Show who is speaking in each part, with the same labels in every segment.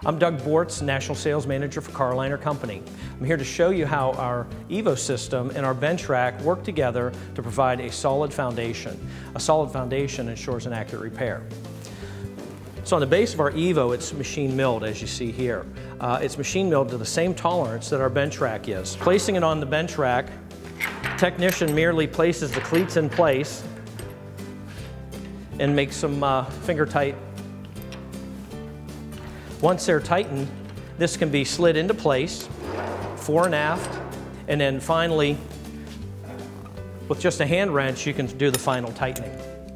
Speaker 1: I'm Doug Bortz, National Sales Manager for Car-O-Liner Company. I'm here to show you how our Evo system and our Benchrack work together to provide a solid foundation. A solid foundation ensures an accurate repair. So on the base of our Evo, it's machine milled, as you see here. It's machine milled to the same tolerance that our Benchrack is. Placing it on the Benchrack, the technician merely places the cleats in place and makes some finger tight. Once they're tightened, this can be slid into place, fore and aft, and then finally, with just a hand wrench, you can do the final tightening.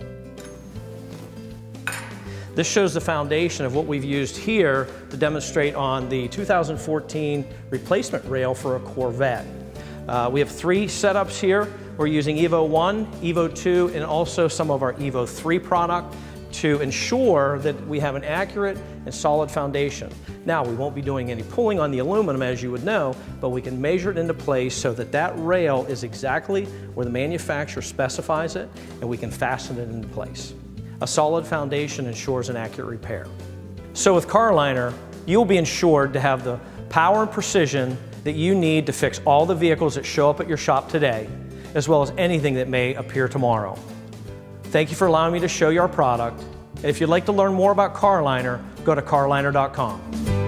Speaker 1: This shows the foundation of what we've used here to demonstrate on the 2014 replacement rail for a Corvette. We have 3 setups here. We're using Evo 1, Evo 2, and also some of our Evo 3 product to ensure that we have an accurate and solid foundation. Now, we won't be doing any pulling on the aluminum, as you would know, but we can measure it into place so that that rail is exactly where the manufacturer specifies it, and we can fasten it into place. A solid foundation ensures an accurate repair. So with Car-O-Liner, you'll be ensured to have the power and precision that you need to fix all the vehicles that show up at your shop today, as well as anything that may appear tomorrow. Thank you for allowing me to show you our product. And if you'd like to learn more about Car-O-Liner, go to caroliner.com.